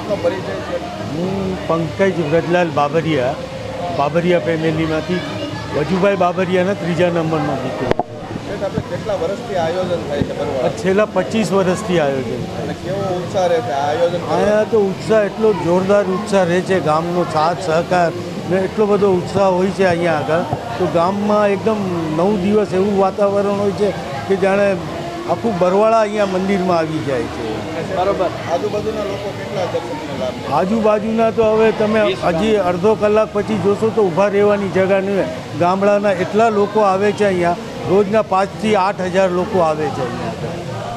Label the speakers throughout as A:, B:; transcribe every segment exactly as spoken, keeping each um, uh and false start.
A: આપનો પરિચય છે?
B: હું પંકજ વ્રજલાલ બાબરિયા, બાબરિયા ફેમિલીમાંથી વજુભાઈ બાબરિયાના ત્રીજા નંબરનો દીકરો.
A: આપણે કેટલા વર્ષથી આયોજન થાય છે બરોબર?
B: છેલ્લા પચીસ વર્ષથી આયોજન થાય.
A: અને કેવો ઉત્સાહ રહે છે આયોજન?
B: અહીંયા તો ઉત્સાહ એટલો જોરદાર ઉત્સાહ રહે છે, ગામનો સાથ સહકાર ને એટલો બધો ઉત્સાહ હોય છે અહીંયા આગળ. તો ગામમાં એકદમ નવ દિવસ એવું વાતાવરણ હોય છે કે જાણે આખું બરવાળા અહીંયા મંદિરમાં આવી જાય છે.
A: બરોબર. આજુબાજુના લોકો કેટલા દર્શનનો લાભ લે?
B: આજુબાજુના તો હવે તમે હજી અડધો કલાક પછી જોશો તો ઊભા રહેવાની જગ્યા નહીં. ગામડાના એટલા લોકો આવે છે અહીંયા, રોજના પાંચથી આઠ હજાર લોકો આવે છે અહીંયા.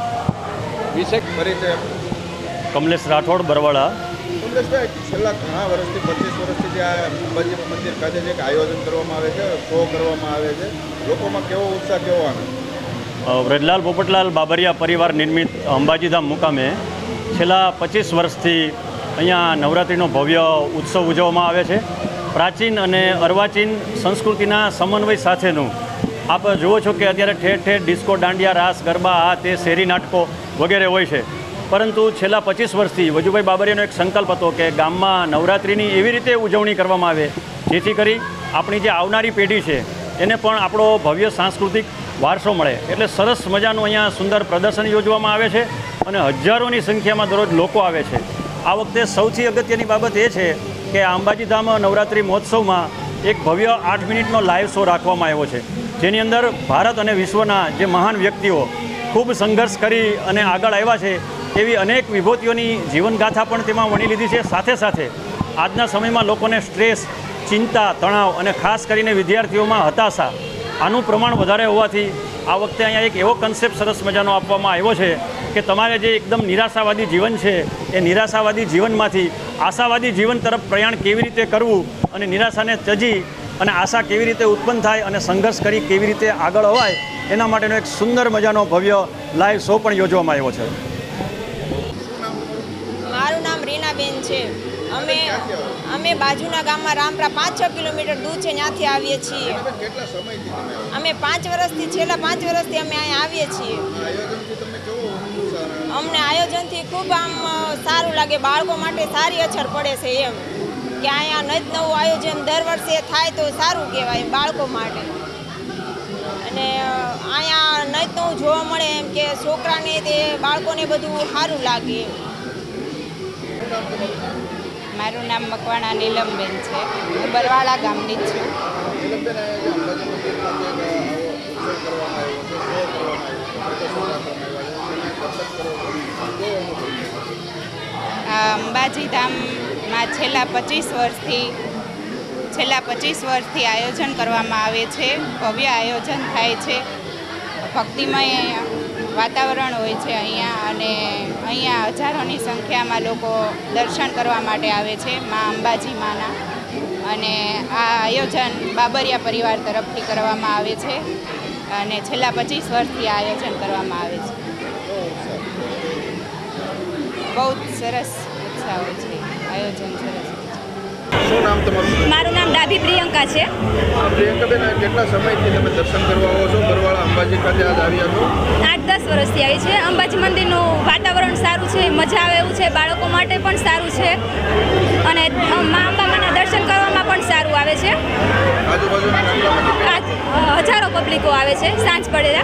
A: વિશેષ પરિચય?
C: કમલેશ રાઠોડ, બરવાળા.
A: કમલેશભાઈ, છેલ્લા ઘણા વર્ષથી પચીસ વર્ષથી જે આ અંબાજી મંદિર ખાતે જે આયોજન કરવામાં આવે છે, શો કરવામાં આવે છે, લોકોમાં કેવો ઉત્સાહ, કેવો આનંદ?
C: વ્રજલાલ પોપટલાલ બાબરિયા પરિવાર નિર્મિત અંબાજીધામ મુકામે છેલ્લા પચીસ વર્ષથી અહીંયા નવરાત્રિનો ભવ્ય ઉત્સવ ઉજવવામાં આવે છે. પ્રાચીન અને અર્વાચીન સંસ્કૃતિના સમન્વય સાથેનું આપ જુઓ છો કે અત્યારે ઠેર ઠેર ડિસ્કો, દાંડિયા, રાસ, ગરબા, આ તે શેરી નાટકો વગેરે હોય છે. પરંતુ છેલ્લા પચીસ વર્ષથી વજુભાઈ બાબરિયાનો એક સંકલ્પ હતો કે ગામમાં નવરાત્રિની એવી રીતે ઉજવણી કરવામાં આવે જેથી કરી આપણી જે આવનારી પેઢી છે એને પણ આપણો ભવ્ય સાંસ્કૃતિક વારસો મળે. એટલે સરસ મજાનું અહીંયા સુંદર પ્રદર્શન યોજવામાં આવે છે અને હજારોની સંખ્યામાં દરરોજ લોકો આવે છે. આ વખતે સૌથી અગત્યની બાબત એ છે કે અંબાજીધામ નવરાત્રિ મહોત્સવમાં એક ભવ્ય આઠ મિનિટનો લાઈવ શો રાખવામાં આવ્યો છે, જેની અંદર ભારત અને વિશ્વના જે મહાન વ્યક્તિઓ ખૂબ સંઘર્ષ કરી અને આગળ આવ્યા છે એવી અનેક વિભૂતિઓની જીવનગાથા પણ તેમાં વણી લીધી છે. સાથે સાથે આજના સમયમાં લોકોને સ્ટ્રેસ, ચિંતા, તણાવ અને ખાસ કરીને વિદ્યાર્થીઓમાં હતાશા આનું પ્રમાણ વધારે હોવાથી આ વખતે અહીંયા એક એવો કન્સેપ્ટ સરસ મજાનો આપવામાં આવ્યો છે કે તમારે જે એકદમ નિરાશાવાદી જીવન છે એ નિરાશાવાદી જીવનમાંથી આશાવાદી જીવન તરફ પ્રયાણ કેવી રીતે કરવું અને નિરાશાને ત્યજી અને આશા કેવી રીતે ઉત્પન્ન થાય અને સંઘર્ષ કરી કેવી રીતે આગળ અવાય એના માટેનો એક સુંદર મજાનો ભવ્ય લાઈવ શો પણ યોજવામાં આવ્યો છે.
D: મારું નામ રીનાબેન છે. અમે અમે બાજુના ગામમાં રામપરા પાંચ છ કિલોમીટર દૂર છે, ત્યાંથી આવીએ છીએ. અમે પાંચ વર્ષથી છેલ્લા પાંચ વર્ષથી અમે અહીંયા આવીએ છીએ. અમને આયોજનથી ખૂબ આમ સારું લાગે, બાળકો માટે સારી અસર પડે છે એમ કે અહીંયા નત નવું આયોજન દર વર્ષે થાય તો સારું કહેવાય બાળકો માટે. અને અહીંયા નત નવું જોવા મળે એમ કે છોકરાને તે બાળકોને બધું સારું લાગે.
E: મારું નામ મકવાણા નીલમબેન છે. હું બરવાળા ગામની જ છું. અંબાજી ધામમાં છેલ્લા પચીસ વર્ષથી છેલ્લા પચીસ વર્ષથી આયોજન કરવામાં આવે છે. ભવ્ય આયોજન થાય છે, ભક્તિમય વાતાવરણ હોય છે અહીંયા. અને અહીંયા હજારોની સંખ્યામાં લોકો દર્શન કરવા માટે આવે છે મા અંબાજી માના. અને આ આયોજન બાબરિયા પરિવાર તરફથી કરવામાં આવે છે અને છેલ્લા પચીસ વર્ષથી આ આયોજન કરવામાં આવે છે. બહુ સરસ ઉત્સાહ હોય છે, આયોજન સરસ.
A: શું નામ તમારું?
F: મારું નામ ડાભી પ્રિયંકા છે.
A: પ્રિયંકાબેન, કેટલા સમયથી તમે દર્શન કરવા આવો છો? બરવાળા અંબાજી ખાતે આજ આવ્યા છો?
F: આઠ દસ વર્ષથી આવી છે. અંબાજી મંદિરનું વાતાવરણ સારું છે, મજા આવે એવું છે, બાળકો માટે પણ સારું છે અને મા અંબામાના દર્શન કરવામાં પણ સારું આવે છે. હજારો પબ્લિકો આવે છે સાંજ પડેલા.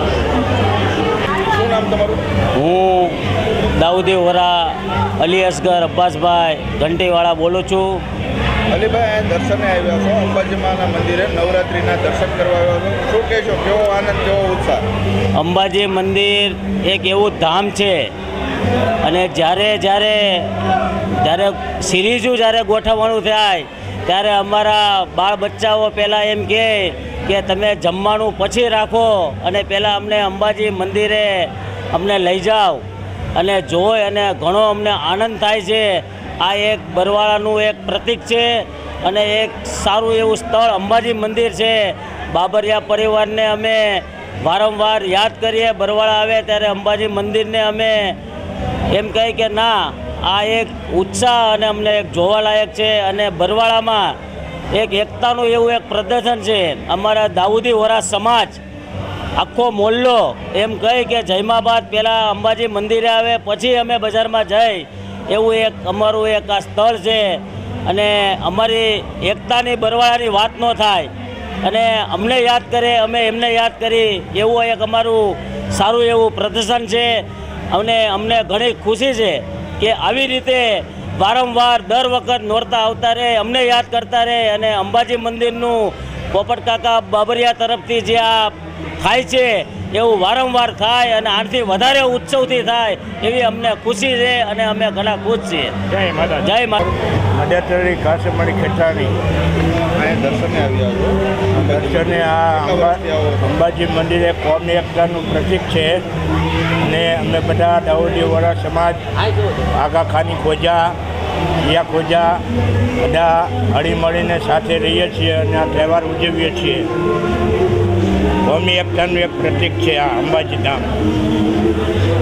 A: શું નામ તમારું?
G: હું દાઉદી વરા અલી અસગર અબ્બાસભાઈ ઘંટીવાળા બોલું છું.
A: અલીભાઈ, અહીં દર્શને આવ્યા છો, અંબાજી માના મંદિરે નવરાત્રિના દર્શન કરવા આવ્યા છો, શું કહેશો? કેવો આનંદ, કેવો ઉત્સાહ?
G: અંબાજી મંદિર એક એવું ધામ છે અને જ્યારે જ્યારે જ્યારે સિરીઝું જ્યારે ગોઠવવાનું થાય ત્યારે અમારા બાળ બચ્ચાઓ પહેલાં એમ કહે કે તમે જમવાનું પછી રાખો અને પહેલાં અમને અંબાજી મંદિરે અમને લઈ જાઓ અને જોઈ અને ઘણો અમને આનંદ થાય છે. આ એક બરવાળાનું એક પ્રતીક છે અને એક સારું એવું સ્થળ અંબાજી મંદિર છે. બાબરિયા પરિવારને અમે વારંવાર યાદ કરીએ, બરવાળા આવે ત્યારે અંબાજી મંદિરને અમે એમ કહીએ કે ના, આ એક ઉત્સાહ અને અમને એક જોવાલાયક છે. અને બરવાળામાં એક એકતાનું એવું એક પ્રદર્શન છે. અમારા દાઉદી વરા સમાજ આખો મોહલ્લો એમ કહે કે જયમાબાદ પહેલાં અંબાજી મંદિરે આવે, પછી અમે બજારમાં જઈ એવું એક અમારું એક આ સ્થળ છે અને અમારી એકતાની બરવાળાની વાત ન થાય અને અમને યાદ કરે અમે એમને યાદ કરી એવું એક અમારું સારું એવું પ્રદર્શન છે અને અમને ઘણી ખુશી છે કે આવી રીતે વારંવાર દર વખત નોરતા આવતા રહે, અમને યાદ કરતા રહે અને અંબાજી મંદિરનું પોપટ કાકા બાબરિયા તરફથી જે આ થાય છે એવું વારંવાર થાય અને આનાથી વધારે ઉત્સવથી થાય એવી અમને ખુશી છે અને અમે ઘણા ખુશ છીએ.
H: જય માતા.
G: જય માતા.
H: અડેતરી કાસમણી ખેટાણી
A: અહીંયા દર્શને આવ્યા છો
H: દર્શને આ અંબા અંબાજી મંદિર એ કોમી એકતાનું પ્રતીક છે અને અમે બધા દાઉદીવાળા સમાજ આગા ખાની ખોજા યા ખોજા બધા હળીમળીને સાથે રહીએ છીએ અને આ તહેવાર ઉજવીએ છીએ. કોમી એકતાનું એક પ્રતીક છે આ અંબાજી ધામ.